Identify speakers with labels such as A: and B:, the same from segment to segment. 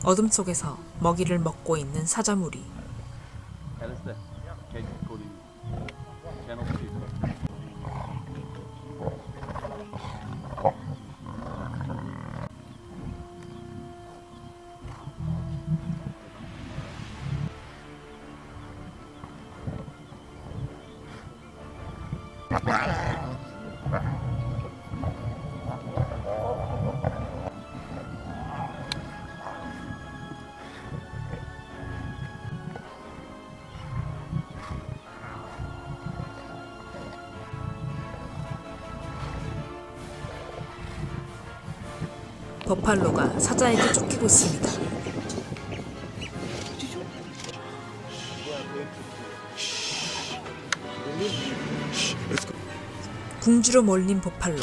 A: 어둠 속에서 먹이를 먹고 있는 사자무리. 버팔로가 사자에게 쫓기고 있습니다. 궁지로 몰린 버팔로.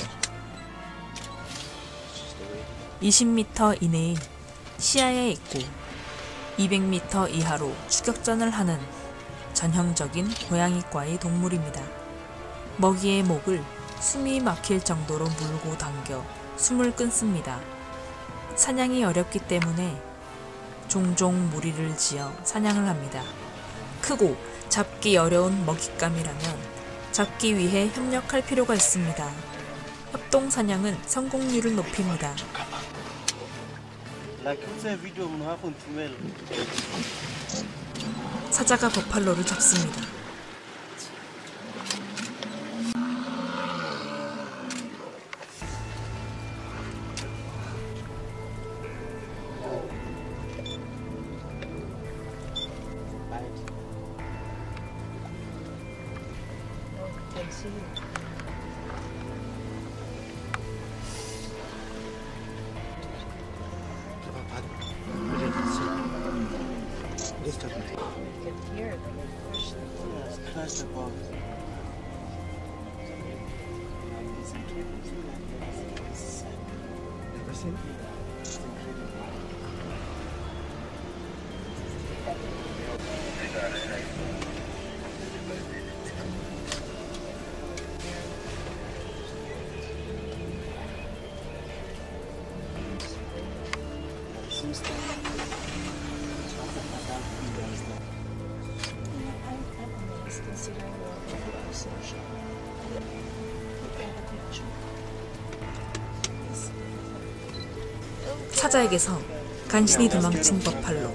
A: 20m 이내의 시야에 있고 200m 이하로 추격전을 하는 전형적인 고양이과의 동물입니다. 먹이의 목을 숨이 막힐 정도로 물고 당겨 숨을 끊습니다. 사냥이 어렵기 때문에 종종 무리를 지어 사냥을 합니다. 크고 잡기 어려운 먹잇감이라면 잡기 위해 협력할 필요가 있습니다. 협동 사냥은 성공률을 높입니다. 사자가 버팔로를 잡습니다. 사자에게서 간신히 도망친 버팔로.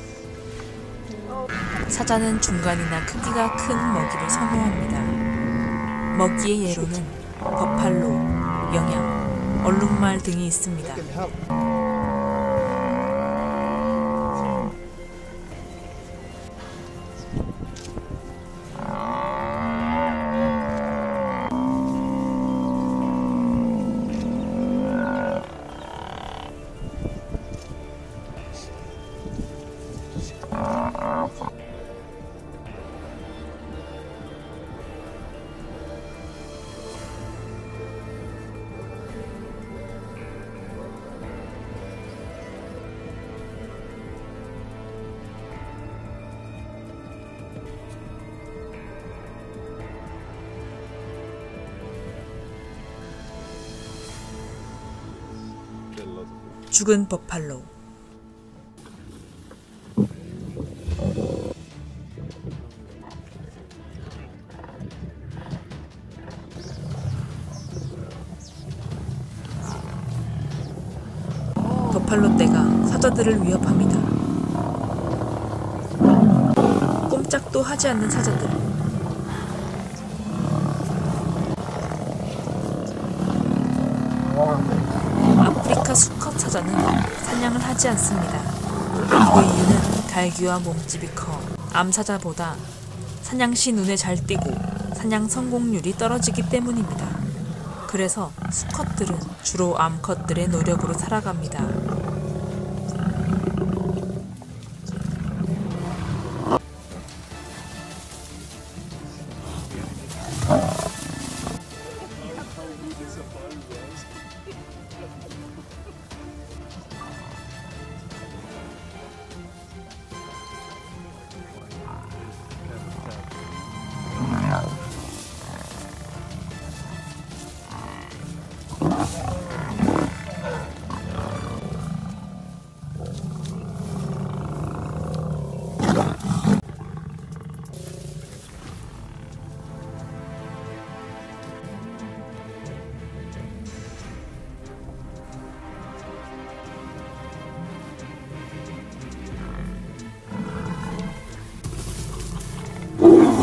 A: 사자는 중간이나 크기가 큰 먹이를 선호합니다. 먹이의 예로는 버팔로, 영양, 얼룩말 등이 있습니다. 죽은 버팔로. 버팔로 떼가 사자들을 위협합니다. 꼼짝도 하지 않는 사자들. 아프리카 수컷 사자는 사냥을 하지 않습니다. 그 이유는 갈기와 몸집이 커 암사자보다 사냥 시 눈에 잘 띄고 사냥 성공률이 떨어지기 때문입니다. 그래서 수컷들은 주로 암컷들의 노력으로 살아갑니다.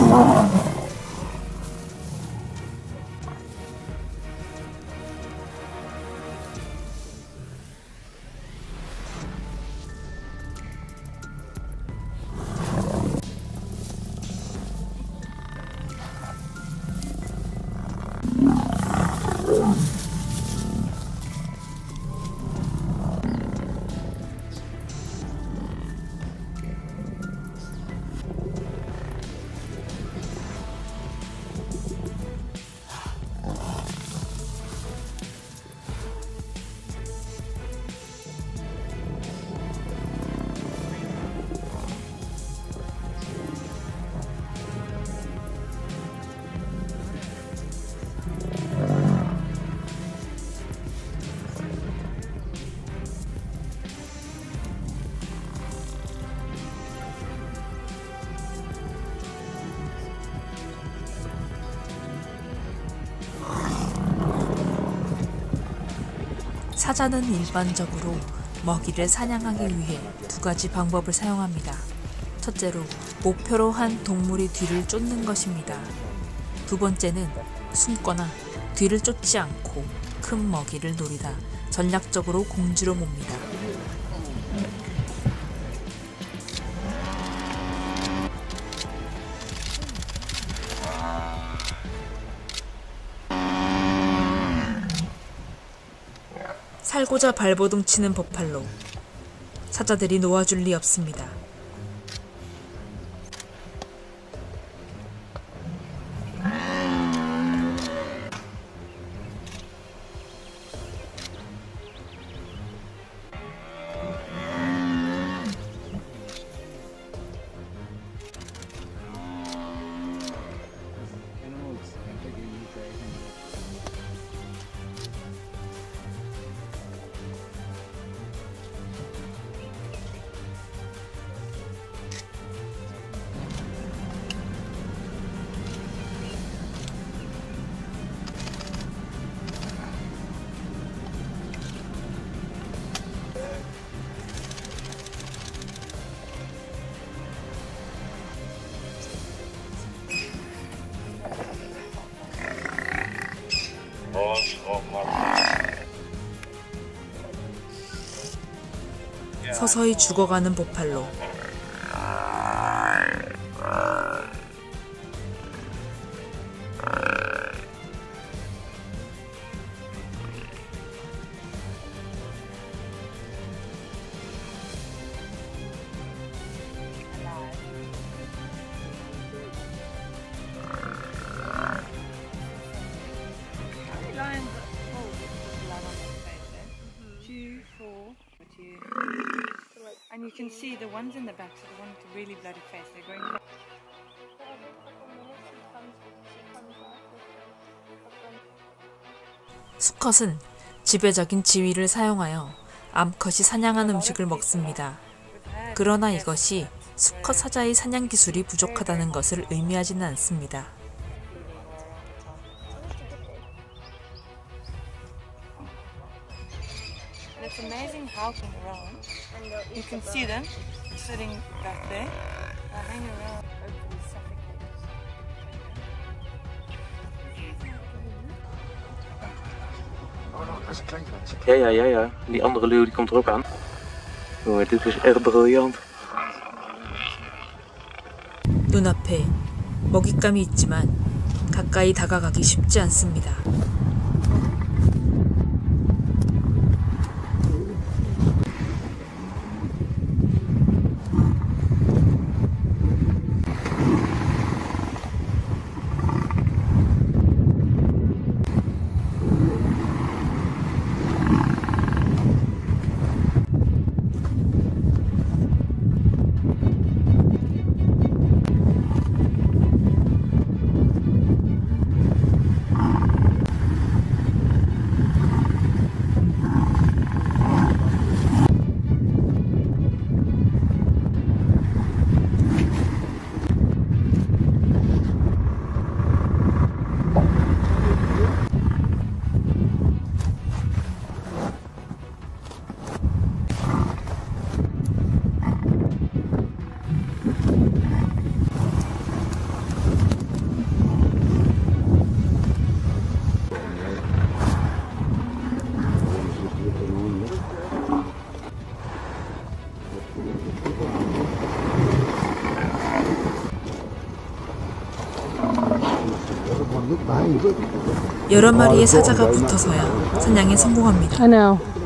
A: 사자는 일반적으로 먹이를 사냥하기 위해 두 가지 방법을 사용합니다. 첫째로 목표로 한 동물의 뒤를 쫓는 것입니다. 두 번째는 숨거나 뒤를 쫓지 않고 큰 먹이를 노리다 전략적으로 공주로 몹니다. 살고자 발버둥 치는 버팔로. 사자들이 놓아줄 리 없습니다. 서서히 죽어가는 버팔로.
B: And you can see the ones in the back, so the ones with the really bloody face, they're going.
A: 수컷은 지배적인 지위를 사용하여 암컷이 사냥한 음식을 먹습니다. 그러나 이것이 수컷 사자의 사냥 기술이 부족하다는 것을 의미하지는 않습니다.
B: It's amazing how they hang around. You can see them sitting back there. They hang around over the suffocates.
C: Dat is een klein mensje. Ja. Die andere leeuw die komt er ook aan. Oh, dit is echt briljant.
A: 눈앞에 먹잇감이 있지만 가까이 다가가기 쉽지 않습니다. 여러 마리의 사자가 붙어서야 사냥에 성공합니다.
B: I know.